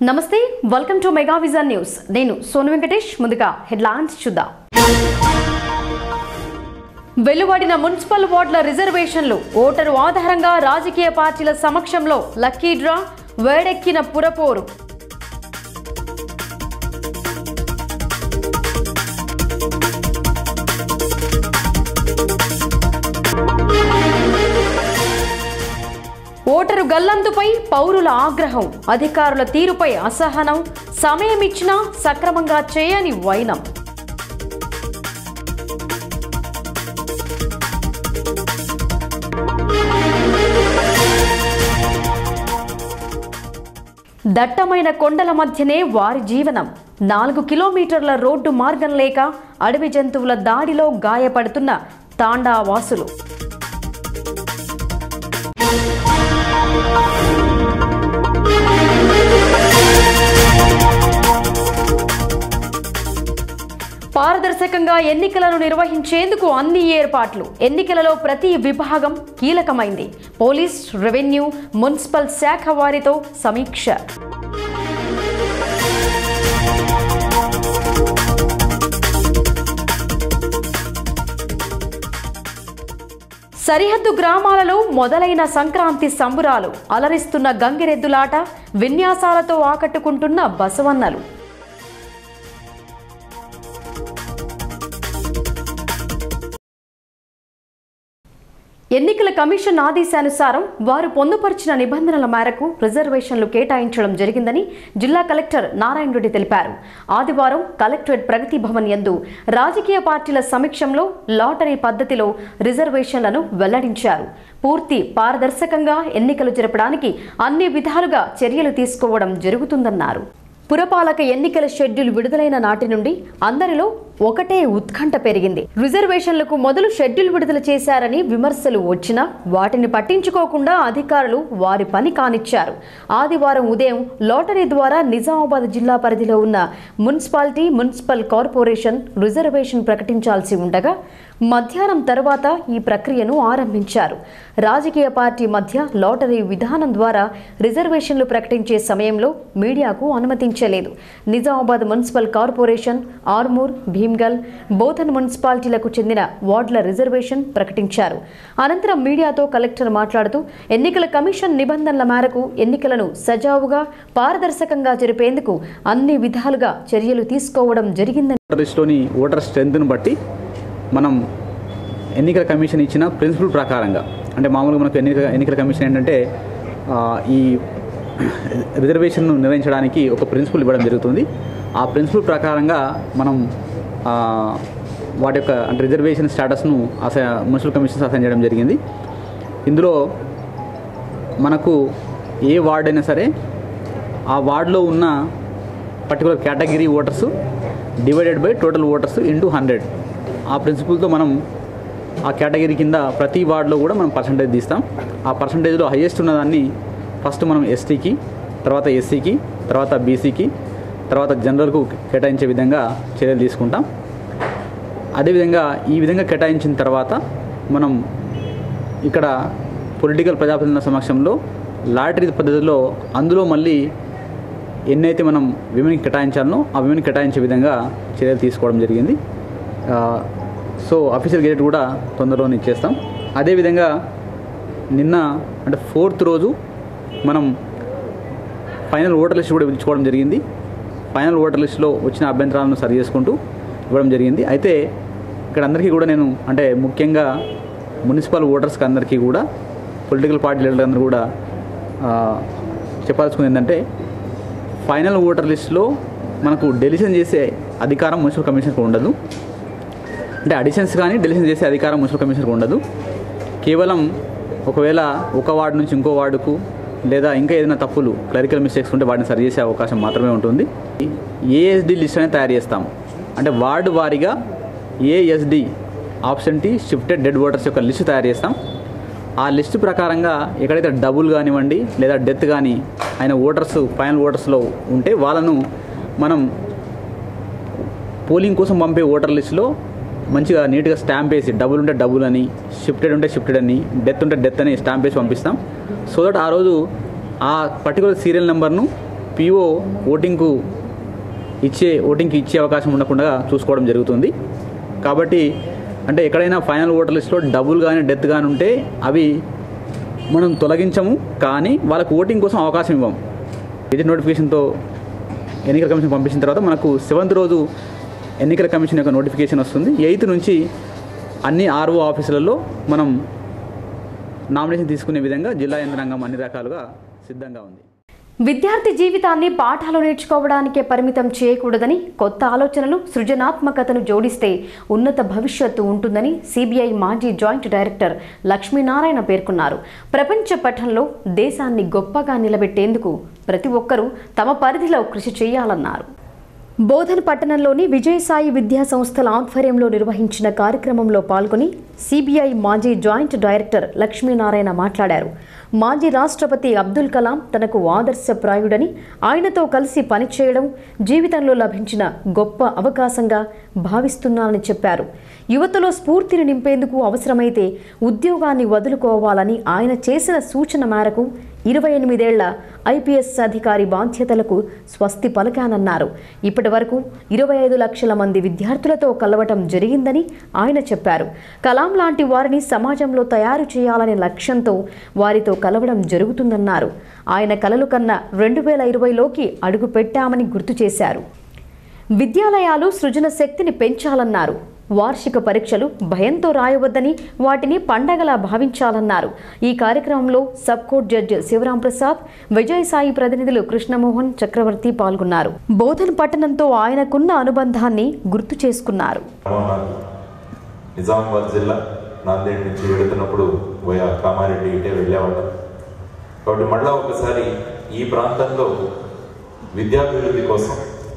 నమస్తే welcome to Mega Vision News నేను సోను వెంకటేష్ ముందుగా హెడ్లైన్స్ చూద్దాం వెలువడిన మున్సిపల్ వార్డుల రిజర్వేషన్లు ఓటరు ఆధారంగా రాజకీయ పార్టీల సమక్షంలో లక్కీ డ్రా వేడెక్కిన పురపోరు ఓటరు గల్లంతుపై పౌరుల ఆగ్రహం అధికారుల తీరుపై అసహనం సమయం ఇచ్చినా సక్రమంగా చేయని వైనం దట్టమైన కొండల మధ్యనే వారి జీవనం 4 కిలోమీటర్ల రోడ్డు మార్గం లేక అడవి జంతువుల దాడిలో గాయపడుతున్న తాండా వాసులు పారదర్శకంగా ఎన్నికలను నిర్వహించేందుకు అన్ని ఏర్పాట్లు ఎన్నికలలో ప్రతి విభాగం కీలకమైంది పోలీస్ రెవెన్యూ మున్సిపల్ శాఖ వారితో సమీక్ష సరిహద్దు గ్రామాలలో మొదలైన సంక్రాంతి సంబురాలు అలరిస్తున్న గంగిరెద్దులాట విన్యాసాలతో ఆకట్టుకుంటున్న బసవన్నలు ఎన్నికల కమిషన్ ఆదేశానుసారం వారు పొందుపరిచిన నిబంధనల మేరకు రిజర్వేషన్లు కేటాయించడం జరిగిందని జిల్లా కలెక్టర్ నారాయణ రెడ్డి తెలిపారు ఆదివారం కలెక్టరేట్ ప్రగతి భవన్ యందు రాజకీయ పార్టీల సమక్షంలో లాటరీ పద్ధతిలో రిజర్వేషన్లను వెల్లడించారు పూర్తి పారదర్శకంగా ఎన్నికలు జరపడానికి అన్ని విధాలుగా చర్యలు తీసుకోవడం జరుగుతుందన్నారు పురపాలక ఎన్నికల షెడ్యూల్ విడుదలైన నాటి నుండి అందరిలో ఒకటే ఉత్కంఠ పెరిగింది రిజర్వేషన్లకు మొదలు షెడ్యూల్ విడుదల చేశారని విమర్శలు వచ్చినా వాటిని పట్టించుకోకుండా అధికారులు వారి పని కానిచ్చారు ఆదివారం ఉదయం లాటరీ ద్వారా నిజామాబాద్ జిల్లా పరిధిలో ఉన్న మున్సిపాలిటీ మున్సిపల్ కార్పొరేషన్ రిజర్వేషన్ ప్రకటించాల్సి ఉండగా మధ్యాహ్నం తర్వాత ఈ ప్రక్రియను ఆరంభించారు రాజకీయ పార్టీ మధ్య లాటరీ విధానం ద్వారా రిజర్వేషన్లు ప్రకటించే సమయంలో మీడియాకు అనుమతించలేదు నిజామాబాద్ మున్సిపల్ కార్పొరేషన్ ఆర్మూర్ భీమ్గల్ బోధన్ మున్సిపాలిటీలకు చెందిన వార్డుల రిజర్వేషన్ ప్రకటించారు అనంతరం మీడియాతో కలెక్టర్ మాట్లాడుతూ ఎన్నికల కమిషన్ నిబంధనల మేరకు ఎన్నికలను సజావుగా పారదర్శకంగా జరిపేందుకు అన్ని విధాలుగా చర్యలు తీసుకోవడం జరిగిందని ఓటర్ స్ట్రెంత్ను బట్టి మనం ఎన్నికల కమిషన్ ఇచ్చిన ప్రిన్సిపల్ ప్రకారంగా అంటే మామూలుగా మనకు ఎన్నికల కమిషన్ ఏంటంటే ఈ రిజర్వేషన్ను నిర్వహించడానికి ఒక ప్రిన్సిపల్ ఇవ్వడం జరుగుతుంది ఆ ప్రిన్సిపల్ ప్రకారంగా మనం వాటి యొక్క అంటే రిజర్వేషన్ స్టేటస్ను మున్సిపల్ కమిషన్ అసైన్ చేయడం జరిగింది ఇందులో మనకు ఏ వార్డు అయినా సరే ఆ వార్డులో ఉన్న particular category voters divided by total voters into 100 ఆ ప్రిన్సిపల్తో మనం ఆ కేటగిరీ కింద ప్రతి వార్డులో కూడా మనం పర్సంటేజ్ తీస్తాం ఆ పర్సంటేజ్లో హైయెస్ట్ ఉన్నదాన్ని ఫస్ట్ మనం ఎస్టీకి తర్వాత ఎస్సీకి తర్వాత బీసీకి తర్వాత జనరల్కు కేటాయించే విధంగా చర్యలు తీసుకుంటాం అదేవిధంగా ఈ విధంగా కేటాయించిన తర్వాత మనం ఇక్కడ పొలిటికల్ ప్రజాప్రతినిధుల సమక్షంలో లాటరీ పద్ధతిలో అందులో మళ్ళీ ఎన్నైతే మనం విమెన్కి కేటాయించాలనో ఆ విమెన్కి కేటాయించే విధంగా చర్యలు తీసుకోవడం జరిగింది సో అఫీషియల్ గెజెట్ కూడా తొందరలోనే ఇచ్చేస్తాం అదేవిధంగా నిన్న అంటే 4th రోజు మనం ఫైనల్ ఓటర్ లిస్ట్ కూడా ఇచ్చుకోవడం జరిగింది ఫైనల్ ఓటర్ లిస్టులో వచ్చిన అభ్యంతరాలను సరి చేసుకుంటూ ఇవ్వడం జరిగింది అయితే ఇక్కడ అందరికీ కూడా నేను అంటే ముఖ్యంగా మున్సిపల్ ఓటర్స్కి అందరికీ కూడా పొలిటికల్ పార్టీ లీడర్లందరూ కూడా చెప్పాల్సుకుంది ఏంటంటే ఫైనల్ ఓటర్ లిస్టులో మనకు డెలిషన్ చేసే అధికారం మున్సిపల్ కమిషన్కి ఉండదు అంటే అడిషన్స్ కానీ డెలిషన్ చేసే అధికారం మున్సిపల్ కమిషనర్కి ఉండదు కేవలం ఒకవేళ ఒక వార్డు నుంచి ఇంకో వార్డుకు లేదా ఇంకా ఏదైనా తప్పులు క్లరికల్ మిస్టేక్స్ ఉంటే వాటిని సరి చేసే అవకాశం మాత్రమే ఉంటుంది ఏఎస్డి లిస్ట్ అనేది తయారు చేస్తాం అంటే వార్డు వారీగా ASD absentee shifted dead voters యొక్క లిస్టు తయారు చేస్తాం ఆ లిస్టు ప్రకారంగా ఎక్కడైతే డబుల్ కానివ్వండి లేదా డెత్ కానీ అయిన ఓటర్స్ ఫైనల్ ఓటర్స్లో ఉంటే వాళ్ళను మనం పోలింగ్ కోసం పంపే ఓటర్ లిస్టులో మంచిగా నీట్గా స్టాంప్ వేసి డబుల్ ఉంటే డబుల్ అని షిఫ్టెడ్ ఉంటే షిఫ్టెడ్ అని డెత్ ఉంటే డెత్ అని స్టాంప్ వేసి పంపిస్తాం సో దట్ ఆ రోజు ఆ పర్టికులర్ సీరియల్ నెంబర్ను పిఓ ఓటింగ్కి ఇచ్చే అవకాశం ఉండకుండా చూసుకోవడం జరుగుతుంది. కాబట్టి అంటే ఎక్కడైనా ఫైనల్ ఓటర్ లిస్ట్లో డబుల్ కానీ డెత్ కానీ ఉంటే అవి మనం తొలగించము, కానీ వాళ్ళకు ఓటింగ్ కోసం అవకాశం ఇవ్వం. గెజెట్ నోటిఫికేషన్తో ఎన్నికల కమిషన్ పంపించిన తర్వాత మనకు 7th రోజు ఎన్నికల కమిషన్ యొక్క నోటిఫికేషన్ వస్తుంది. 8th నుంచి అన్ని ఆర్ఓ ఆఫీసులలో మనం నామినేషన్ తీసుకునే విధంగా జిల్లా యంత్రాంగం అన్ని రకాలుగా సిద్ధంగా ఉంది. విద్యార్థి జీవితాన్ని పాఠాలు నేర్చుకోవడానికే పరిమితం చేయకూడదని, కొత్త ఆలోచనలు సృజనాత్మకతను జోడిస్తే ఉన్నత భవిష్యత్తు ఉంటుందని సిబిఐ మాజీ జాయింట్ డైరెక్టర్ లక్ష్మీనారాయణ పేర్కొన్నారు. ప్రపంచ పటంలో దేశాన్ని గొప్పగా నిలబెట్టేందుకు ప్రతి ఒక్కరూ తమ పరిధిలో కృషి చేయాలన్నారు. బోధన్ పట్టణంలోని విజయసాయి విద్యా సంస్థల ఆధ్వర్యంలో నిర్వహించిన కార్యక్రమంలో పాల్గొని సిబిఐ మాజీ జాయింట్ డైరెక్టర్ లక్ష్మీనారాయణ మాట్లాడారు. మాజీ రాష్ట్రపతి అబ్దుల్ కలాం తనకు ఆదర్శప్రాయుడని, ఆయనతో కలిసి పనిచేయడం జీవితంలో లభించిన గొప్ప అవకాశంగా భావిస్తున్నానని చెప్పారు. యువతలో స్ఫూర్తిని నింపేందుకు అవసరమైతే ఉద్యోగాన్ని వదులుకోవాలని ఆయన చేసిన సూచన మేరకు 28 ఏళ్ల ఐపీఎస్ అధికారి బాధ్యతలకు స్వస్తి పలికానన్నారు. ఇప్పటి వరకు 25 లక్షల మంది విద్యార్థులతో కలవటం జరిగిందని ఆయన చెప్పారు. కలాం లాంటి వారిని సమాజంలో తయారు చేయాలనే లక్ష్యంతో వారితో కలవడం జరుగుతుందన్నారు. ఆయన కలలు కన్న 2020లోకి అడుగు పెట్టామని గుర్తు చేశారు. విద్యాలయాలు సృజన శక్తిని పెంచాలన్నారు. వార్షిక పరీక్షలు భయంతో రాయవద్దని, వాటిని పండగలా భావించాలన్నారు. ఈ కార్యక్రమంలో sub court judge Shivaram Prasad, Vijayasai ప్రతినిధులు కృష్ణమోహన్, చక్రవర్తి పాల్గొన్నారు. బోధన్ పట్టణంతో ఆయనకున్న అనుబంధాన్ని గుర్తు చేసుకున్నారు. నిజామాబాద్ జిల్లా నాందేడ్ నుంచి వెళుతున్నప్పుడు కామారెడ్డి ఇటే వెళ్ళేవాళ్ళం. కాబట్టి మళ్ళా ఒకసారి ఈ ప్రాంతంలో విద్యాభివృద్ధి కోసం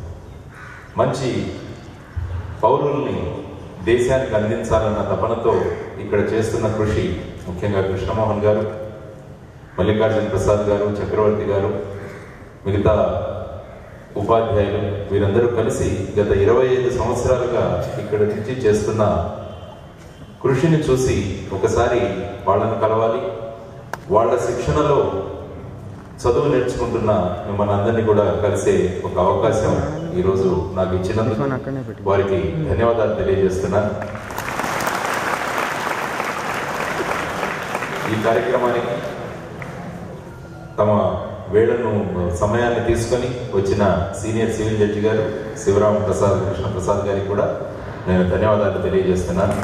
మంచి పౌరుల్ని దేశానికి అందించాలన్న తపనతో ఇక్కడ చేస్తున్న కృషి, ముఖ్యంగా కృష్ణమోహన్ గారు, మల్లికార్జున ప్రసాద్ గారు, చక్రవర్తి గారు, మిగతా ఉపాధ్యాయులు వీరందరూ కలిసి గత 25 సంవత్సరాలుగా ఇక్కడ నుంచి చేస్తున్న కృషిని చూసి ఒకసారి వాళ్ళను కలవాలి. వాళ్ళ శిక్షణలో చదువు నేర్చుకుంటున్న మిమ్మల్ని అందరినీ కూడా కలిసే ఒక అవకాశం ఈరోజు నాకు ఇచ్చినందుకు వారికి ధన్యవాదాలు తెలియజేస్తున్నాను. ఈ కార్యక్రమానికి తమ వేళను సమయాన్ని తీసుకొని వచ్చిన సీనియర్ సివిల్ జడ్జి గారు శివరాం ప్రసాద్, కృష్ణ ప్రసాద్ గారికి కూడా నేను ధన్యవాదాలు తెలియజేస్తున్నాను.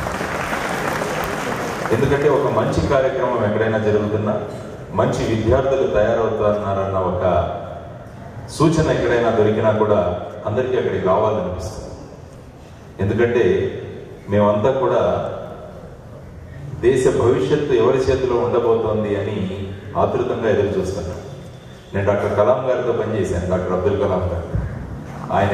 ఎందుకంటే ఒక మంచి కార్యక్రమం ఎక్కడైనా జరుగుతున్నా మంచి విద్యార్థులు తయారవుతున్నారన్న ఒక సూచన ఎక్కడైనా దొరికినా కూడా అందరికీ అక్కడికి రావాలనిపిస్తుంది. ఎందుకంటే మేమంతా కూడా దేశ భవిష్యత్తు ఎవరి చేతిలో ఉండబోతోంది అని ఆతృతంగా ఎదురు చూస్తున్నాం. నేను డాక్టర్ కలాం గారితో పనిచేశాను, డాక్టర్ అబ్దుల్ కలాం గారు. ఆయన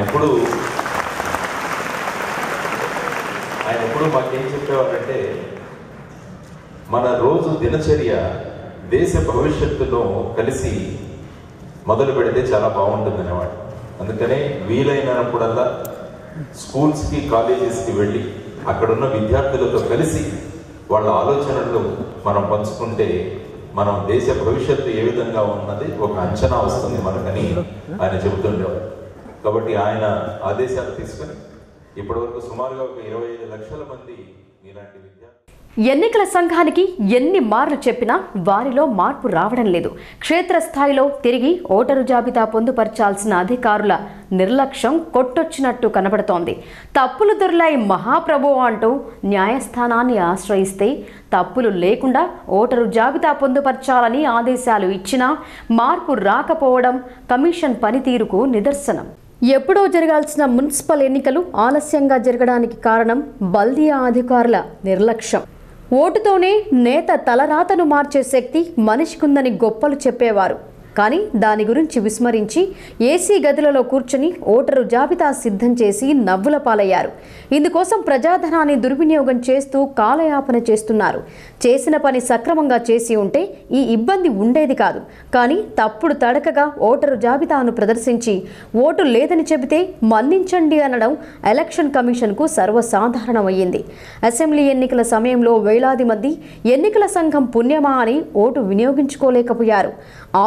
ఎప్పుడు మాకేం చెప్పేవారంటే, మన రోజు దినచర్య దేశ భవిష్యత్తులో కలిసి మొదలు పెడితే చాలా బాగుంటుంది అనేవాడు. అందుకనే వీలైనప్పుడల్లా స్కూల్స్కి, కాలేజెస్కి వెళ్ళి అక్కడున్న విద్యార్థులతో కలిసి వాళ్ళ ఆలోచనలు మనం పంచుకుంటే మనం దేశ భవిష్యత్తు ఏ విధంగా ఉన్నది ఒక అంచనా వస్తుంది మనకని ఆయన చెబుతుండేవాడు. కాబట్టి ఆయన ఆదేశాలు తీసుకుని ఇప్పటివరకు సుమారుగా ఒక 25 లక్షల మంది ఇలాంటి విద్యార్థులు. ఎన్నికల సంఘానికి ఎన్ని మార్లు చెప్పినా వారిలో మార్పు రావడం లేదు. క్షేత్రస్థాయిలో తిరిగి ఓటరు జాబితా పొందుపరచాల్సిన అధికారుల నిర్లక్ష్యం కొట్టొచ్చినట్టు కనబడుతోంది. తప్పులు దొర్లాయి మహాప్రభు అంటూ న్యాయస్థానాన్ని ఆశ్రయిస్తే తప్పులు లేకుండా ఓటరు జాబితా పొందుపరచాలని ఆదేశాలు ఇచ్చినా మార్పు రాకపోవడం కమిషన్ పనితీరుకు నిదర్శనం. ఎప్పుడో జరగాల్సిన మున్సిపల్ ఎన్నికలు ఆలస్యంగా జరగడానికి కారణం బల్దియా అధికారుల నిర్లక్ష్యం. ఓటుతోనే నేత తలరాతను మార్చే శక్తి మనిషికుందని గొప్పలు చెప్పేవారు. కానీ దాని గురించి విస్మరించి ఏసీ గదులలో కూర్చుని ఓటరు జాబితా సిద్ధం చేసి నవ్వుల పాలయ్యారు. ఇందుకోసం ప్రజాధనాన్ని దుర్వినియోగం చేస్తూ కాలయాపన చేస్తున్నారు. చేసిన పని సక్రమంగా చేసి ఉంటే ఈ ఇబ్బంది ఉండేది కాదు. కానీ తప్పుడు తడకగా ఓటరు జాబితాను ప్రదర్శించి ఓటు లేదని చెబితే మన్నించండి అనడం ఎలక్షన్ కమిషన్కు సర్వసాధారణమయ్యింది. అసెంబ్లీ ఎన్నికల సమయంలో వేలాది మంది ఎన్నికల సంఘం పుణ్యమా అని ఓటు వినియోగించుకోలేకపోయారు. 6 నెలల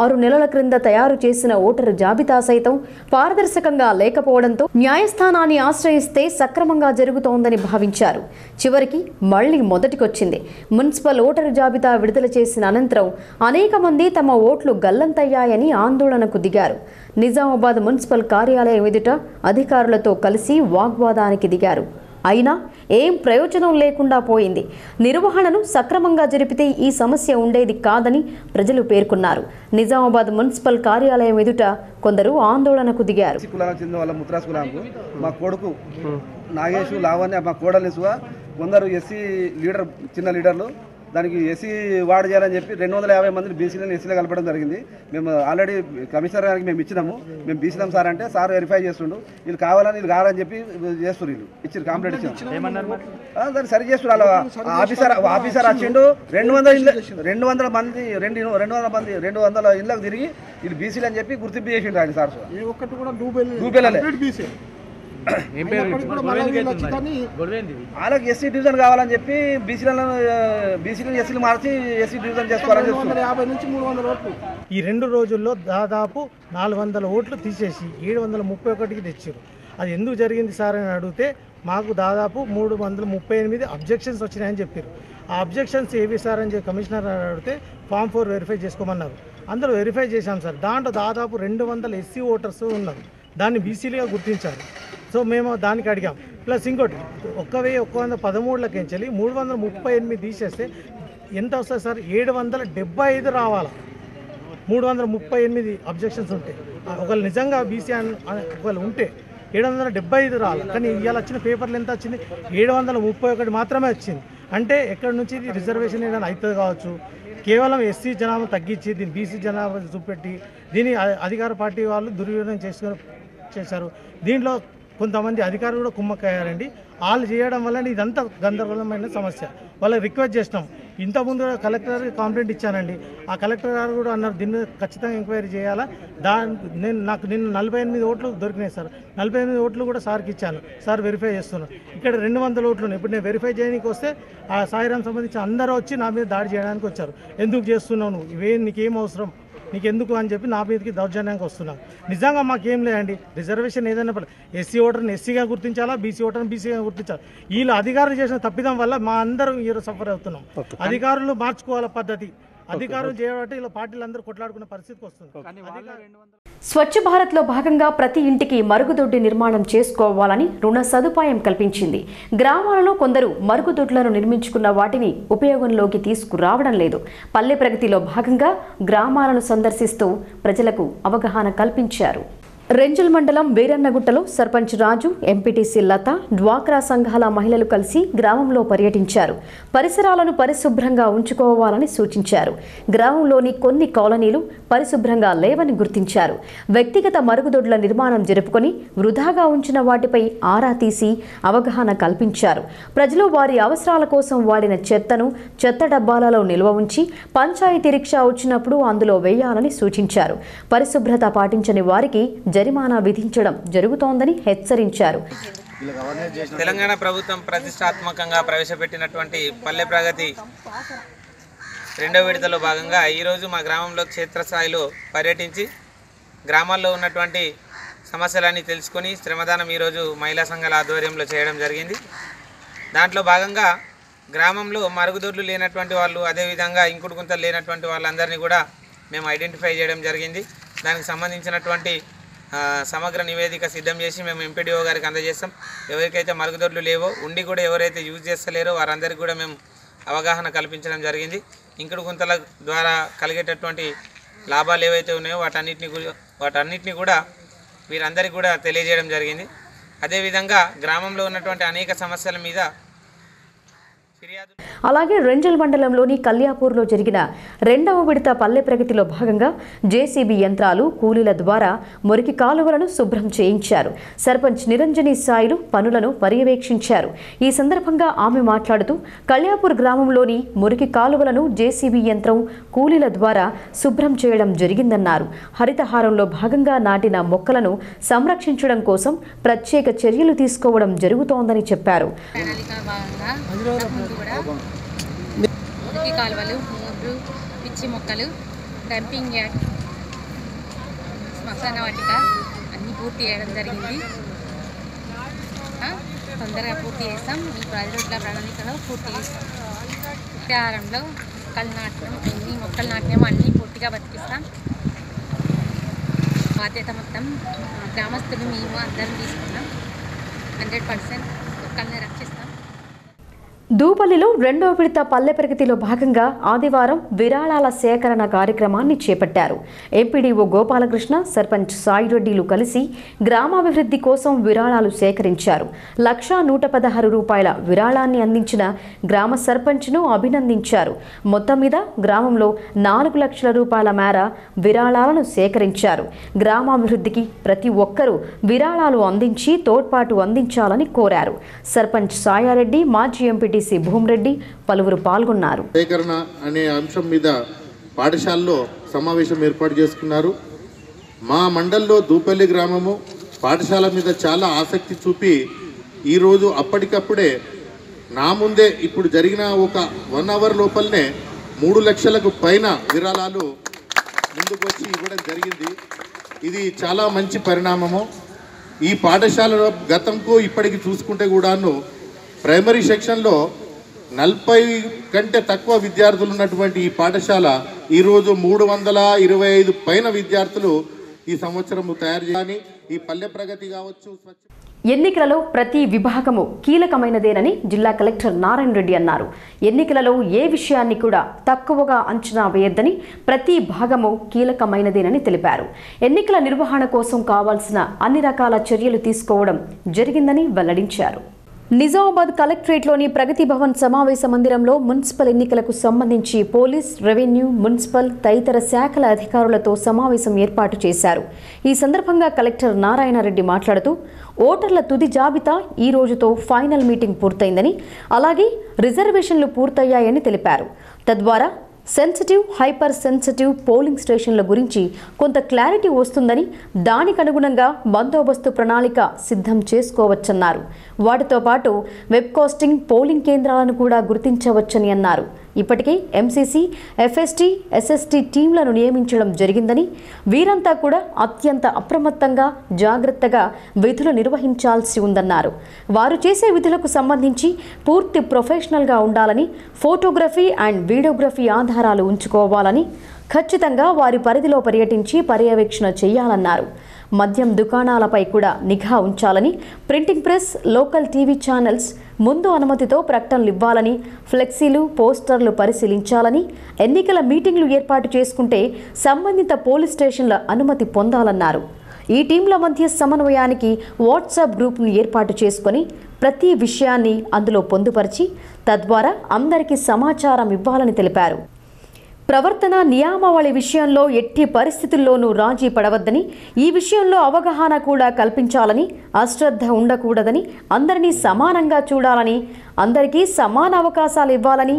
నిబంధనల క్రింద తయారు చేసిన ఓటరు జాబితా సైతం పారదర్శకంగా లేకపోవడంతో న్యాయస్థానాన్ని ఆశ్రయిస్తే సక్రమంగా జరుగుతోందని భావించారు. చివరికి మళ్లీ మొదటికొచ్చింది. మున్సిపల్ ఓటరు జాబితా విడుదల చేసిన అనంతరం అనేక మంది తమ ఓట్లు గల్లంతయ్యాయని ఆందోళనకు దిగారు. నిజామాబాద్ మున్సిపల్ కార్యాలయం ఎదుట అధికారులతో కలిసి వాగ్వాదానికి దిగారు. అయినా ఏం ప్రయోజనం లేకుండా పోయింది. నిర్వహణను సక్రమంగా జరిపితే ఈ సమస్య ఉండేది కాదని ప్రజలు పేర్కొన్నారు. నిజామాబాద్ మున్సిపల్ కార్యాలయం ఎదుట కొందరు ఆందోళనకు దిగారు. మా కొడుకు నాగేష్ లావణ్య మా కోడలిసుగా కొందరు ఎస్సీ లీడర్ చిన్న లీడర్లు దానికి ఎస్సీ వార్డు చేయాలని చెప్పి 250 మందిని బీసీలను ఎస్సీలో కలపడం జరిగింది. మేము ఆల్రెడీ కమిషనర్ గారికి మేము ఇచ్చినాము. మేము బీసీలం సార్ అంటే సార్ వెరిఫై చేస్తుండు. వీళ్ళు కావాలని వీళ్ళు కావాలని చెప్పి చేస్తారు. వీళ్ళు ఇచ్చారు, కాంప్లైంట్ ఇచ్చారు. దాన్ని సరి చేస్తున్నారు. ఆఫీసర్ వచ్చిండు 200 మంది 200 ఇళ్ళకు తిరిగి వీళ్ళు బీసీలు అని చెప్పి గుర్తింపు చేసిండు ఆయన సార్. దూపెళ్ళలే వాళ్ళకి ఎస్సీ డివిజన్ కావాలని చెప్పి బీసీలను ఎస్సీలు మార్చి ఎస్సీ డివిజన్ చేసుకోవాలని చెప్తున్నారు. 50 నుంచి 300 ఓట్లు ఈ 2 రోజుల్లో దాదాపు 400 ఓట్లు తీసేసి 731కి తెచ్చారు. అది ఎందుకు జరిగింది సార్ అని అడిగితే మాకు దాదాపు 338 అబ్జెక్షన్స్ వచ్చినాయని చెప్పారు. ఆ అబ్జెక్షన్స్ ఏవి సార్ అని చెప్పి కమిషనర్ అడిగితే ఫామ్ 4 వెరిఫై చేసుకోమన్నారు. అందులో వెరిఫై చేశాం సార్. దాంట్లో దాదాపు 200 ఎస్సీ ఓటర్స్ ఉన్నారు. దాన్ని బీసీలుగా గుర్తించారు. సో మేము దానికి అడిగాం. ప్లస్ ఇంకోటి 1113 338 తీసేస్తే ఎంత వస్తుంది సార్? 775 రావాలా. 338 అబ్జెక్షన్స్ ఉంటాయి. ఒకవేళ నిజంగా బీసీ ఒకవేళ ఉంటే 775 రావాలి. కానీ ఇవాళ వచ్చిన పేపర్లు ఎంత వచ్చింది? 731 మాత్రమే వచ్చింది. అంటే ఎక్కడి నుంచి ఇది రిజర్వేషన్ ఏదైనా అవుతుంది కావచ్చు. కేవలం ఎస్సీ జనాభా తగ్గించి దీన్ని బీసీ జనాభా చూపెట్టి దీన్ని అధికార పార్టీ వాళ్ళు దుర్వినియోగం చేశారు. దీంట్లో కొంతమంది అధికారులు కూడా కుమ్మక్కయ్యారండి. వాళ్ళు చేయడం వల్ల ఇదంతా గందరగోళమైన సమస్య. వాళ్ళకి రిక్వెస్ట్ చేసినాం. ఇంతకుముందు కలెక్టర్ కంప్లైంట్ ఇచ్చానండి. ఆ కలెక్టర్ గారు కూడా అన్నారు దీన్ని ఖచ్చితంగా ఎంక్వైరీ చేయాలా. నాకు నిన్న 48 ఓట్లు దొరికినాయి సార్. 48 ఓట్లు కూడా సార్కి ఇచ్చాను. సార్ వెరిఫై చేస్తున్నాను. ఇక్కడ 200 ఓట్లు ఉన్నాయి. ఇప్పుడు నేను వెరిఫై చేయడానికి వస్తే ఆ సాయిరాం సంబంధించి అందరూ వచ్చి నా మీద దాడి చేయడానికి వచ్చారు. ఎందుకు చేస్తున్నావు నువ్వు? నీకేం అవసరం, నీకెందుకు అని చెప్పి నా మీదకి దౌర్జన్యంగా వస్తున్నాం. నిజంగా మాకేం లేదండి. రిజర్వేషన్ ఏదైనా ఎస్సీ ఓటర్ని ఎస్సీగా గుర్తించాలా, బీసీ ఓటర్ని బీసీగా గుర్తించాలి. వీళ్ళు అధికారులు చేసిన తప్పిదం వల్ల మా అందరూ ఈరోజు సఫర్ అవుతున్నాం. అధికారులు మార్చుకోవాల పద్ధతి. అధికారులు చేయబట్టి ఇలా పార్టీలు అందరూ కొట్లాడుకునే పరిస్థితికి వస్తుంది. స్వచ్ఛ భారత్లో భాగంగా ప్రతి ఇంటికి మరుగుదొడ్డి నిర్మాణం చేసుకోవాలని రుణ సదుపాయం కల్పించింది. గ్రామాలలో కొందరు మరుగుదొడ్లను నిర్మించుకున్న వాటిని ఉపయోగంలోకి తీసుకురావడం లేదు. పల్లె ప్రగతిలో భాగంగా గ్రామాలను సందర్శిస్తూ ప్రజలకు అవగాహన కల్పించారు. రెంజల్ మండలం వీరన్నగుట్టలో సర్పంచ్ రాజు, ఎంపీటీసీ లత, డ్వాక్రా సంఘాల మహిళలు కలిసి గ్రామంలో పర్యటించారు. పరిసరాలను పరిశుభ్రంగా ఉంచుకోవాలని సూచించారు. గ్రామంలోని కొన్ని కాలనీలు పరిశుభ్రంగా లేవని గుర్తించారు. వ్యక్తిగత మరుగుదొడ్ల నిర్మాణం జరుపుకొని వృధాగా ఉంచిన వాటిపై ఆరా తీసి అవగాహన కల్పించారు. ప్రజలు వారి అవసరాల కోసం వాడిన చెత్తను చెత్త డబ్బాలలో నిల్వ ఉంచి పంచాయతీ రిక్షా వచ్చినప్పుడు అందులో వేయాలని సూచించారు. పరిశుభ్రత పాటించని వారికి జరిమానా విధించడం జరుగుతోందని హెచ్చరించారు. తెలంగాణ ప్రభుత్వం ప్రతిష్టాత్మకంగా ప్రవేశపెట్టినటువంటి పల్లె ప్రగతి 2వ విడతలో భాగంగా ఈరోజు మా గ్రామంలో క్షేత్రస్థాయిలో పర్యటించి గ్రామాల్లో ఉన్నటువంటి సమస్యలన్నీ తెలుసుకొని శ్రమదానం ఈరోజు మహిళా సంఘాల ఆధ్వర్యంలో చేయడం జరిగింది. దాంట్లో భాగంగా గ్రామంలో మరుగుదొడ్లు లేనటువంటి వాళ్ళు, అదేవిధంగా ఇంకుడు గుంతలు లేనటువంటి వాళ్ళందరినీ కూడా మేము ఐడెంటిఫై చేయడం జరిగింది. దానికి సంబంధించినటువంటి సమగ్ర నివేదిక సిద్ధం చేసి మేము ఎంపీడీఓ గారికి అందజేస్తాం. ఎవరికైతే మరుగుదొడ్లు లేవో, ఉండి కూడా ఎవరైతే యూజ్ చేస్తలేరో వారందరికీ కూడా మేము అవగాహన కల్పించడం జరిగింది. ఇంకుడు గుంతల ద్వారా కలిగేటటువంటి లాభాలు ఏవైతే ఉన్నాయో వాటన్నిటిని కూడా వీరందరికీ కూడా తెలియజేయడం జరిగింది. అదేవిధంగా గ్రామంలో ఉన్నటువంటి అనేక సమస్యల మీద అలాగే రెంజల్ మండలంలోని కల్యాపూర్లో జరిగిన 2వ విడత పల్లె ప్రగతిలో భాగంగా జేసీబీ యంత్రాలు, కూలీల ద్వారా మురికి కాలువలను శుభ్రం చేయించారు. సర్పంచ్ నిరంజని సాయిలు పనులను పర్యవేక్షించారు. ఈ సందర్భంగా ఆమె మాట్లాడుతూ కల్యాపూర్ గ్రామంలోని మురికి కాలువలను జేసీబీ యంత్రం, కూలీల ద్వారా శుభ్రం చేయడం జరిగిందన్నారు. హరితహారంలో భాగంగా నాటిన మొక్కలను సంరక్షించడం కోసం ప్రత్యేక చర్యలు తీసుకోవడం జరుగుతోందని చెప్పారు. మురికి కాలువలు, మూడు పిచ్చి మొక్కలు, డంపింగ్ యార్డ్ శ్మశాన వాటిక అన్నీ పూర్తి చేయడం జరిగింది. తొందరగా పూర్తి చేస్తాం. ఈ 10 రోజుల ప్రణాళికలో పూర్తి చేస్తాం. ఉత్యాహారంలో మొక్కలు నాటడం, ఎన్ని మొక్కలు నాటినామో అన్నీ పూర్తిగా బతికిస్తాం. బాధ్యత మొత్తం గ్రామస్తులు మేము అందరం తీసుకున్నాం. 100% మొక్కల్ని రక్షిస్తాం. దూపల్లిలో 2వ విడత పల్లె ప్రగతిలో భాగంగా ఆదివారం విరాళాల సేకరణ కార్యక్రమాన్ని చేపట్టారు. ఎంపీడీఓ గోపాలకృష్ణ, సర్పంచ్ సాయిరెడ్డిలు కలిసి గ్రామాభివృద్ధి కోసం విరాళాలు సేకరించారు. 1,116 రూపాయల విరాళాన్ని అందించిన గ్రామ సర్పంచ్ను అభినందించారు. మొత్తం మీద గ్రామంలో 4 లక్షల రూపాయల మేర విరాళాలను సేకరించారు. గ్రామాభివృద్ధికి ప్రతి ఒక్కరూ విరాళాలు అందించి తోడ్పాటు అందించాలని కోరారు. సర్పంచ్ సాయారెడ్డి, మాజీ ఎంపీటీసీ భూమిరెడ్డి పలువురు పాల్గొన్నారు. సేకరణ అనే అంశం మీద పాఠశాలలో సమావేశం ఏర్పాటు చేసుకున్నారు. మా మండల్లో దూపల్లి గ్రామము పాఠశాల మీద చాలా ఆసక్తి చూపి ఈరోజు అప్పటికప్పుడే నా ముందే ఇప్పుడు జరిగిన ఒక 1 అవర్ లోపలనే 3 లక్షలకు పైన విరాళాలు ముందుకు వచ్చి ఇవ్వడం జరిగింది. ఇది చాలా మంచి పరిణామము. ఈ పాఠశాలలో గతంకు ఇప్పటికి చూసుకుంటే కూడాను ప్రైమరీ సెక్షన్లో 40 కంటే తక్కువ విద్యార్థులు ఉన్నటువంటి ఈ పాఠశాల ఈరోజు 325 పైన విద్యార్థులు ఈ సంవత్సరం తయారు చేయాలని ఈ పల్లె ప్రగతి కావచ్చు. ఎన్నికలలో ప్రతి విభాగము కీలకమైనదేనని జిల్లా కలెక్టర్ నారాయణ రెడ్డి అన్నారు. ఎన్నికలలో ఏ విషయాన్ని కూడా తక్కువగా అంచనా వేయొద్దని, ప్రతి భాగము కీలకమైనదేనని తెలిపారు. ఎన్నికల నిర్వహణ కోసం కావాల్సిన అన్ని రకాల చర్యలు తీసుకోవడం జరిగిందని వెల్లడించారు. నిజామాబాద్ కలెక్టరేట్లోని ప్రగతి భవన్ సమావేశ మందిరంలో మున్సిపల్ ఎన్నికలకు సంబంధించి పోలీస్, రెవెన్యూ, మున్సిపల్ తదితర శాఖల అధికారులతో సమావేశం ఏర్పాటు చేశారు. ఈ సందర్భంగా కలెక్టర్ నారాయణ రెడ్డి మాట్లాడుతూ ఓటర్ల తుది జాబితా ఈ రోజుతో ఫైనల్ మీటింగ్ పూర్తయిందని, అలాగే రిజర్వేషన్లు పూర్తయ్యాయని తెలిపారు. తద్వారా సెన్సిటివ్, హైపర్ సెన్సిటివ్ పోలింగ్ స్టేషన్ల గురించి కొంత క్లారిటీ వస్తుందని, దానికనుగుణంగా బందోబస్తు ప్రణాళిక సిద్ధం చేసుకోవచ్చన్నారు. వాటితో పాటు వెబ్కాస్టింగ్ పోలింగ్ కేంద్రాలను కూడా గుర్తించవచ్చని అన్నారు. ఇప్పటికే ఎంసీసీ, ఎఫ్ఎస్టీ, ఎస్ఎస్టీ టీంలను నియమించడం జరిగిందని, వీరంతా కూడా అత్యంత అప్రమత్తంగా, జాగ్రత్తగా విధులు నిర్వహించాల్సి ఉందన్నారు. వారు చేసే విధులకు సంబంధించి పూర్తి ప్రొఫెషనల్గా ఉండాలని, ఫోటోగ్రఫీ అండ్ వీడియోగ్రఫీ ఆధారాలు ఉంచుకోవాలని, ఖచ్చితంగా వారి పరిధిలో పర్యటించి పర్యవేక్షణ చేయాలన్నారు. మద్యం దుకాణాలపై కూడా నిఘా ఉంచాలని, printing press, local TV channels ముందు అనుమతితో ప్రకటనలు ఇవ్వాలని, ఫ్లెక్సీలు, పోస్టర్లు పరిశీలించాలని, ఎన్నికల మీటింగ్లు ఏర్పాటు చేసుకుంటే సంబంధిత పోలీస్ స్టేషన్ల అనుమతి పొందాలన్నారు. ఈ టీంల మధ్య సమన్వయానికి వాట్సాప్ గ్రూప్ను ఏర్పాటు చేసుకొని ప్రతి విషయాన్ని అందులో పొందుపరిచి తద్వారా అందరికీ సమాచారం ఇవ్వాలని తెలిపారు. ప్రవర్తన నియామావళి విషయంలో ఎట్టి పరిస్థితుల్లోనూ రాజీ పడవద్దని, ఈ విషయంలో అవగాహన కూడా కల్పించాలని, అశ్రద్ధ ఉండకూడదని, అందరినీ సమానంగా చూడాలని, అందరికీ సమాన అవకాశాలు ఇవ్వాలని,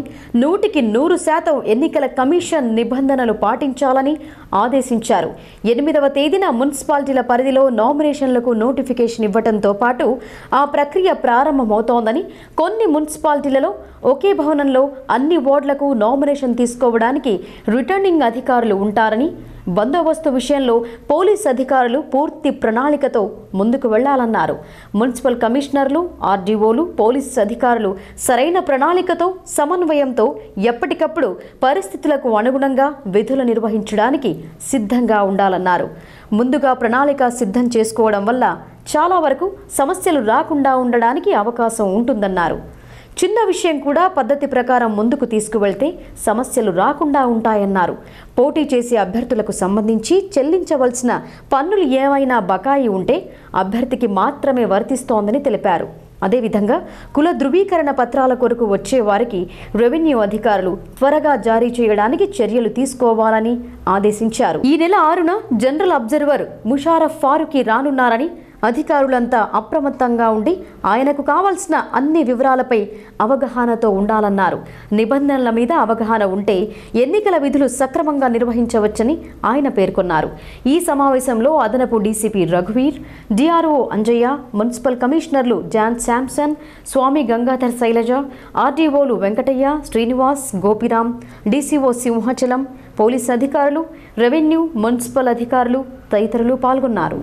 100% ఎన్నికల కమిషన్ నిబంధనలు పాటించాలని ఆదేశించారు. 8వ తేదీన మున్సిపాలిటీల పరిధిలో నామినేషన్లకు నోటిఫికేషన్ ఇవ్వడంతో పాటు ఆ ప్రక్రియ ప్రారంభమవుతోందని, కొన్ని మున్సిపాలిటీలలో ఒకే భవనంలో అన్ని వార్డులకు నామినేషన్ తీసుకోవడానికి రిటర్నింగ్ అధికారులు ఉంటారని, బందోబస్తు విషయంలో పోలీస్ అధికారులు పూర్తి ప్రణాళికతో ముందుకు వెళ్లాలన్నారు. మున్సిపల్ కమిషనర్లు, ఆర్డీఓలు, పోలీస్ అధికారులు సరైన ప్రణాళికతో, సమన్వయంతో ఎప్పటికప్పుడు పరిస్థితులకు అనుగుణంగా విధులు నిర్వహించడానికి సిద్ధంగా ఉండాలన్నారు. ముందుగా ప్రణాళిక సిద్ధం చేసుకోవడం వల్ల చాలా వరకు సమస్యలు రాకుండా ఉండడానికి అవకాశం ఉంటుందన్నారు. చిన్న విషయం కూడా పద్ధతి ప్రకారం ముందుకు తీసుకువెళ్తే సమస్యలు రాకుండా ఉంటాయన్నారు. పోటీ చేసే అభ్యర్థులకు సంబంధించి చెల్లించవలసిన పన్నులు ఏమైనా బకాయి ఉంటే అభ్యర్థికి మాత్రమే వర్తిస్తోందని తెలిపారు. అదేవిధంగా కుల ధృవీకరణ పత్రాల కొరకు వచ్చే వారికి రెవెన్యూ అధికారులు త్వరగా జారీ చేయడానికి చర్యలు తీసుకోవాలని ఆదేశించారు. ఈ నెల 6న జనరల్ అబ్జర్వర్ ముషారఫ్ ఫారూఖీ రానున్నారని, అధికారులంతా అప్రమత్తంగా ఉండి ఆయనకు కావాల్సిన అన్ని వివరాలపై అవగాహనతో ఉండాలన్నారు. నిబంధనల మీద అవగాహన ఉంటే ఎన్నికల విధులు సక్రమంగా నిర్వహించవచ్చని ఆయన పేర్కొన్నారు. ఈ సమావేశంలో అదనపు డీసీపీ రఘువీర్, డిఆర్ఓ అంజయ్య, మున్సిపల్ కమిషనర్లు జాన్ శాంసన్, స్వామి గంగాధర్ శైలజ, ఆర్డీఓలు వెంకటయ్య, శ్రీనివాస్, గోపిరాం, డీసీఓ సింహాచలం, పోలీసు అధికారులు, రెవెన్యూ, మున్సిపల్ అధికారులు తదితరులు పాల్గొన్నారు.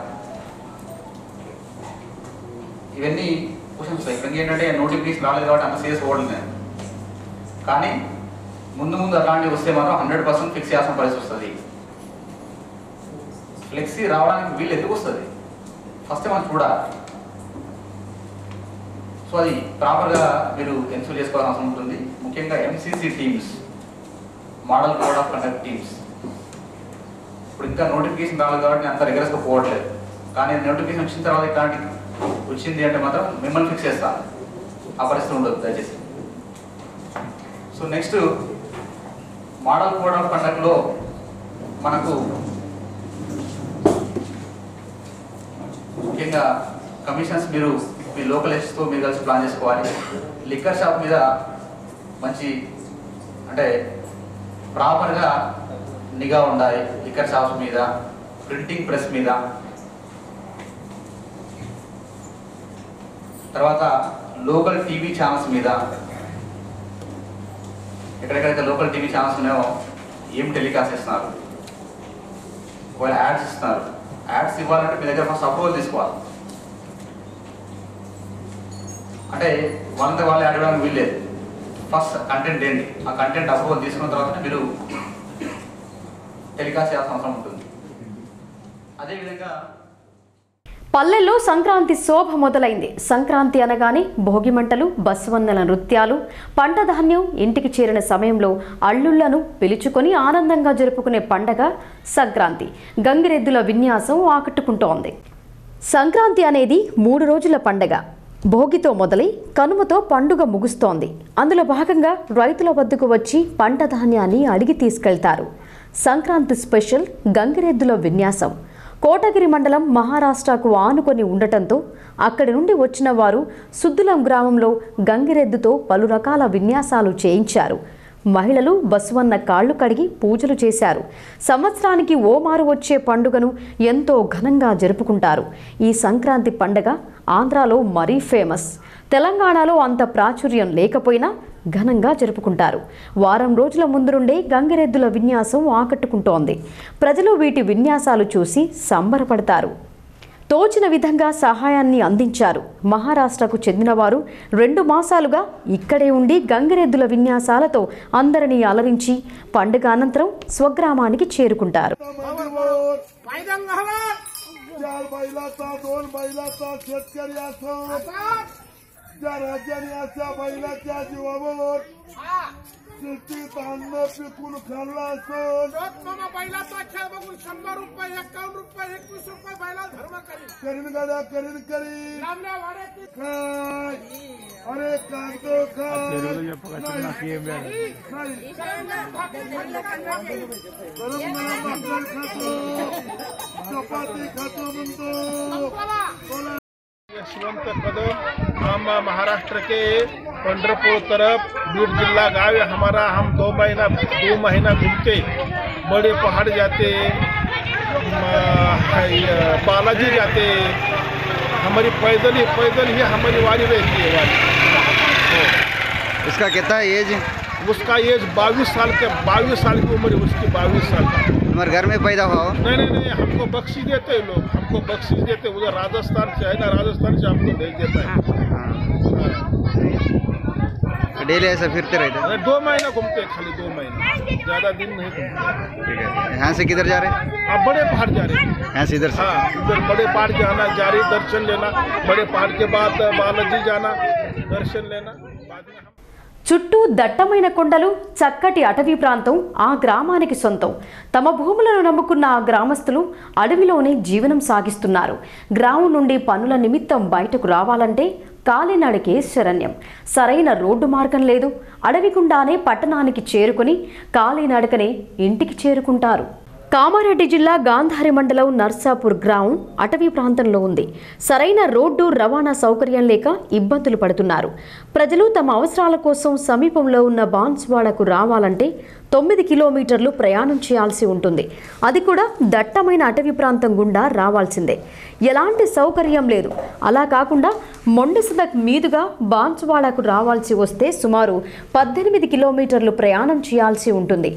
ఇవన్నీ క్వశ్చన్స్ ఇక్కడ ఏంటంటే నోటిఫికేషన్ రాలేదు కాబట్టి అంత సీరియస్ ఓడలేదు. కానీ ముందు అలాంటివి వస్తే మాత్రం 100% ఫిక్స్ చేయాల్సిన పరిస్థితి వస్తుంది. ఫ్లెక్సీ రావడానికి వీళ్ళు ఎందుకు వస్తుంది ఫస్ట్ మనం చూడాలి. సో అది ప్రాపర్గా మీరు ఎన్సూర్ చేసుకోవాల్సిన అవసరం ఉంటుంది. ముఖ్యంగా MCC teams, model code of conduct teams. ఇప్పుడు ఇంకా నోటిఫికేషన్ రాలేదు కాబట్టి నేను అంత రిగరస్గా పోవట్లేదు. కానీ నోటిఫికేషన్ వచ్చిన తర్వాత ఇట్లాంటి వచ్చింది అంటే మాత్రం మిమ్మల్ని ఫిక్స్ చేస్తాను. ఆ పరిస్థితి ఉండదు దయచేసి. So next model code of కండక్ట్లో మనకు ముఖ్యంగా కమిషన్స్ మీరు మీ లోకల్ ఎస్తో మీరు కలిసి ప్లాన్ చేసుకోవాలి. లిక్కర్ షాప్ మీద మంచి అంటే ప్రాపర్గా నిఘా ఉండాలి. లిక్కర్ షాప్స్ మీద, ప్రింటింగ్ ప్రెస్ మీద, తర్వాత లోకల్ టీవీ ఛానల్స్ మీద. ఎక్కడెక్కడైతే లోకల్ టీవీ ఛానల్స్ ఉన్నాయో ఏం టెలికాస్ట్ ఇస్తున్నారు, ఒకవేళ యాడ్స్ ఇస్తున్నారు, యాడ్స్ ఇవ్వాలంటే మీ దగ్గర ఫస్ట్ అప్రూవల్ తీసుకోవాలి. అంటే వాళ్ళు యాడ్ ఇవ్వడానికి వీల్లేదు. ఫస్ట్ కంటెంట్ ఏంటి, ఆ కంటెంట్ అప్రూవల్ తీసుకున్న తర్వాత మీరు టెలికాస్ట్ చేయాల్సిన అవసరం ఉంటుంది. అదేవిధంగా పల్లెల్లో సంక్రాంతి శోభ మొదలైంది. సంక్రాంతి అనగానే భోగి మంటలు, బసవన్నెల నృత్యాలు, పంట ధాన్యం ఇంటికి చేరిన సమయంలో అల్లుళ్లను పిలుచుకొని ఆనందంగా జరుపుకునే పండగ సంక్రాంతి. గంగిరెద్దుల విన్యాసం ఆకట్టుకుంటోంది. సంక్రాంతి అనేది 3 రోజుల పండగ. భోగితో మొదలై కనుమతో పండుగ ముగుస్తోంది. అందులో భాగంగా రైతుల వద్దకు వచ్చి పంట ధాన్యాన్ని అడిగి తీసుకెళ్తారు. సంక్రాంతి స్పెషల్ గంగిరెద్దుల విన్యాసం. కోటగిరి మండలం మహారాష్ట్రకు ఆనుకొని ఉండటంతో అక్కడి నుండి వచ్చిన వారు సుద్దులం గ్రామంలో గంగిరెద్దుతో పలు రకాల విన్యాసాలు చేయించారు. మహిళలు బసవన్న కాళ్లు కడిగి పూజలు చేశారు. సంవత్సరానికి ఓమారు వచ్చే పండుగను ఎంతో ఘనంగా జరుపుకుంటారు. ఈ సంక్రాంతి పండుగ ఆంధ్రాలో మరీ ఫేమస్. తెలంగాణలో అంత ప్రాచుర్యం లేకపోయినా ఘనంగా జరుపుకుంటారు. వారం రోజుల ముందు నుండే గంగిరెద్దుల విన్యాసం ఆకట్టుకుంటోంది. ప్రజలు వీటి విన్యాసాలు చూసి సంబరపడతారు. తోచిన విధంగా సహాయాన్ని అందించారు. మహారాష్ట్రకు చెందినవారు 2 మాసాలుగా ఇక్కడే ఉండి గంగిరెద్దుల విన్యాసాలతో అందరినీ అలరించి పండుగ అనంతరం స్వగ్రామానికి చేరుకుంటారు. यशवंत कदम, हम महाराष्ट्र के पंढरपुर तरफ बीड जिला गाँव है हमारा. हम 2 महीना घूमते, बड़े पहाड़ जाते, बालाजी जाते. हमारी पैदल ही हमारी वारी रहती है. वारी उसका कितना एज? उसका एज 22 साल की उम्र है उसकी. 22 साल का. हमारे घर में पैदा हुआ? नहीं, हमको बख्शी देते हैं लोग, हमको बख्शी देते. उधर राजस्थान से है ना, राजस्थान से हमको भेज देता है. डेली ऐसा फिरते रहते? 2 महीना घूमते, खाली 2 महीना, ज्यादा दिन नहीं घूमते. ठीक है. यहाँ से किधर जा रहे हैं? अब बड़े पहाड़ जा रहे हैं. यहाँ से इधर से? हाँ, इधर बड़े पहाड़ जाना, जारी दर्शन लेना. बड़े पहाड़ के बाद बालाजी जाना, दर्शन लेना. बाद में చుట్టూ దట్టమైన కొండలు, చక్కటి అటవీ ప్రాంతం ఆ గ్రామానికి సొంతం. తమ భూములను నమ్ముకున్న ఆ గ్రామస్తులు అడవిలోనే జీవనం సాగిస్తున్నారు. గ్రామం నుండి పనుల నిమిత్తం బయటకు రావాలంటే కాలినడకే శరణ్యం. సరైన రోడ్డు మార్గం లేదు. అడవి గుండానే పట్టణానికి చేరుకుని కాలినడకనే ఇంటికి చేరుకుంటారు. కామారెడ్డి జిల్లా గాంధారి మండలం నర్సాపూర్ గ్రామం అటవీ ప్రాంతంలో ఉంది. సరైన రోడ్డు రవాణా సౌకర్యం లేక ఇబ్బందులు పడుతున్నారు. ప్రజలు తమ అవసరాల కోసం సమీపంలో ఉన్న బాన్స్వాడకు రావాలంటే 9 కిలోమీటర్లు ప్రయాణం చేయాల్సి ఉంటుంది. అది కూడా దట్టమైన అటవీ ప్రాంతం గుండా రావాల్సిందే. ఎలాంటి సౌకర్యం లేదు. అలా కాకుండా మొండిసదక్ మీదుగా బాన్స్వాడకు రావాల్సి వస్తే సుమారు 18 కిలోమీటర్లు ప్రయాణం చేయాల్సి ఉంటుంది.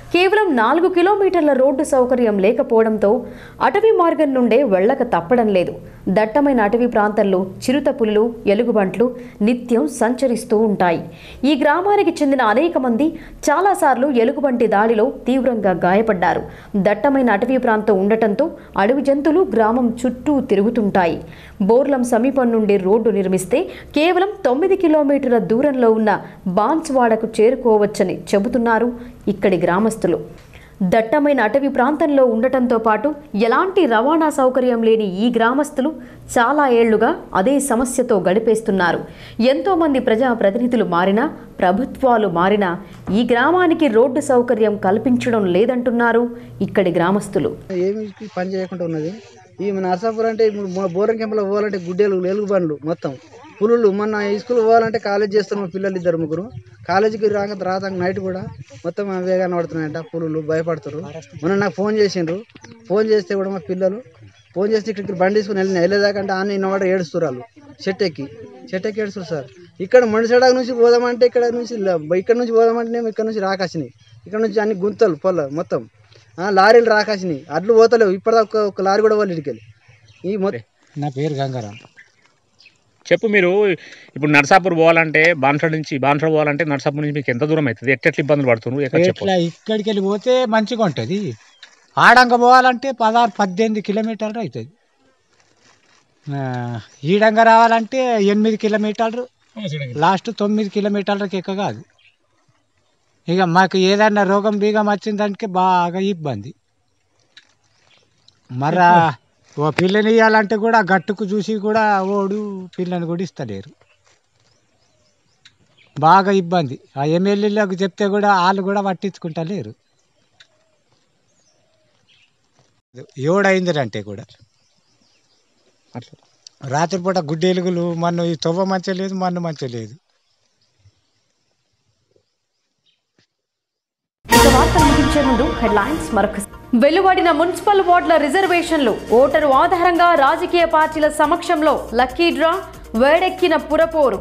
కేవలం 4 కిలోమీటర్ల రోడ్డు సౌకర్యం లేకపోవడంతో అటవీ మార్గం నుండే వెళ్ళక తప్పడం లేదు. దట్టమైన అటవీ ప్రాంతంలో చిరుత పులులు, ఎలుగుబంట్లు నిత్యం సంచరిస్తూ ఉంటాయి. ఈ గ్రామానికి చెందిన అనేక మంది చాలాసార్లు ఎలుగుబంటి దాడిలో తీవ్రంగా గాయపడ్డారు. దట్టమైన అటవీ ప్రాంతం ఉండటంతో అడవి జంతువులు గ్రామం చుట్టూ తిరుగుతుంటాయి. బోర్లం సమీపం నుండి రోడ్డు నిర్మిస్తే కేవలం 9 కిలోమీటర్ల దూరంలో ఉన్న బాన్స్వాడకు చేరుకోవచ్చని చెబుతున్నారు ఇక్కడి గ్రామస్తులు. దట్టమైన అటవీ ప్రాంతంలో ఉండటంతో పాటు ఎలాంటి రవాణా సౌకర్యం లేని ఈ గ్రామస్తులు చాలా ఏళ్లుగా అదే సమస్యతో గడిపేస్తున్నారు. ఎంతోమంది ప్రజాప్రతినిధులు మారినా, ప్రభుత్వాలు మారినా ఈ గ్రామానికి రోడ్డు సౌకర్యం కల్పించడం లేదంటున్నారు ఇక్కడి గ్రామస్తులు. ఏమి పని చేయకుండా ఉన్నది. ఈ నర్సాపూర్ అంటే ఇప్పుడు బోరం కెంపలో పోవాలంటే గుడ్డేలు, ఎలుగు బండ్లు, మొత్తం పులులు. మొన్న స్కూల్ పోవాలంటే కాలేజ్ చేస్తాం మా పిల్లలు 2-3 కాలేజీకి రాత నైట్ కూడా మొత్తం వేగాన్ని పడుతున్నాయంట పులులు, భయపడతారు. మొన్న నాకు ఫోన్ చేసిండ్రు. ఫోన్ చేస్తే కూడా మా పిల్లలు ఫోన్ చేస్తే ఇక్కడికి బండి తీసుకుని వెళ్ళేదాకంటే ఆన్న ఇన్నవాడ ఏడుస్తారు. వాళ్ళు చెట్టు ఎక్కి ఏడుస్తారు సార్. ఇక్కడ మడిసడాక నుంచి పోదామంటే ఇక్కడ నుంచి పోదామంటే ఇక్కడ నుంచి రాకాసినాయి. ఇక్కడ నుంచి అన్ని గుంతలు పొల మొత్తం లారీలు రాకాసినాయి. అడ్లు పోతలేవు. ఇప్పటిదాకా ఒక లారీ కూడా వాళ్ళు ఇటుకెళ్ళి ఈ మొత్తం. నా పేరు గంగారాం. చెప్పు, మీరు ఇప్పుడు నర్సాపూర్ పోవాలంటే బాన్సడ్ పోవాలంటే నర్సాపూర్ నుంచి మీకు ఎంత దూరం అవుతుంది? ఎట్లా ఇబ్బందులు పడుతున్నారు? ఎట్లా ఇక్కడికి వెళ్ళి పోతే మంచిగా ఉంటుంది. ఆడంగ పోవాలంటే 16-18 కిలోమీటర్లు అవుతుంది. ఈడంగా రావాలంటే 8 కిలోమీటర్లు, లాస్ట్ 9 కిలోమీటర్లకి ఎక్క కాదు. ఇక మాకు ఏదైనా రోగం బీగం వచ్చిందానికి బాగా ఇబ్బంది. మరా ఓ పిల్లని ఇవ్వాలంటే కూడా గట్టుకు చూసి కూడా ఓడు పిల్లని కూడా ఇస్తలేరు. బాగా ఇబ్బంది. ఆ ఎమ్మెల్యేలకు చెప్తే కూడా వాళ్ళు కూడా పట్టించుకుంటలేరు. ఏడైందంటే కూడా అట్లా రాత్రిపూట గుడ్డెలుగులు, మన్ను ఈ తొవ్వ మంచిగా లేదు, మన్ను మంచిగా లేదు. వెలువడిన మున్సిపల్ వార్డుల రిజర్వేషన్లు, ఓటరు ఆధారంగా రాజకీయ పార్టీల సమక్షంలో లక్కీ డ్రా, వేడెక్కిన పురపోరు.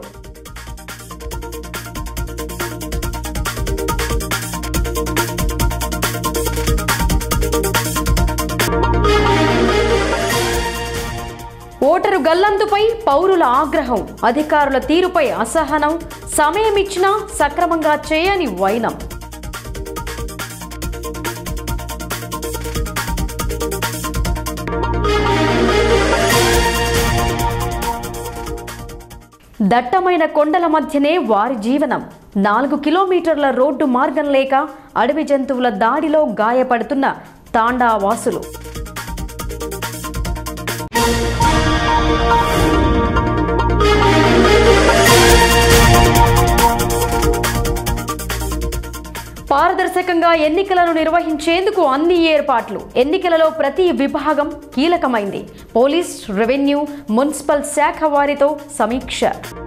ఓటరు గల్లంతుపై పౌరుల ఆగ్రహం, అధికారుల తీరుపై అసహనం, సమయం ఇచ్చినా సక్రమంగా చేయని వైనం. దట్టమైన కొండల మధ్యనే వారి జీవనం. 4 కిలోమీటర్ల రోడ్డు మార్గం లేక అడవి జంతువుల దాడిలో గాయపడుతున్న తాండా వాసులు. పారదర్శకంగా ఎన్నికలను నిర్వహించేందుకు అన్ని ఏర్పాట్లు. ఎన్నికలలో ప్రతి విభాగం కీలకమైంది. పోలీస్, రెవెన్యూ, మున్సిపల్ శాఖ వారితో సమీక్ష.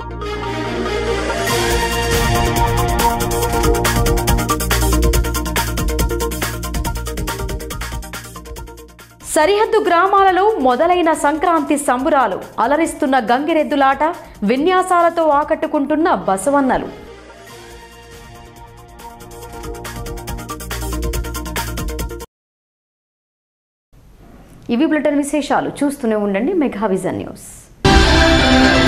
సరిహద్దు గ్రామాలలో మొదలైన సంక్రాంతి సంబురాలు. అలరిస్తున్న గంగిరెద్దులాట, విన్యాసాలతో ఆకట్టుకుంటున్న బసవన్నలు. ఇవి బులెటిన్ విశేషాలు. చూస్తూనే ఉండండి మెగా విజన్ న్యూస్.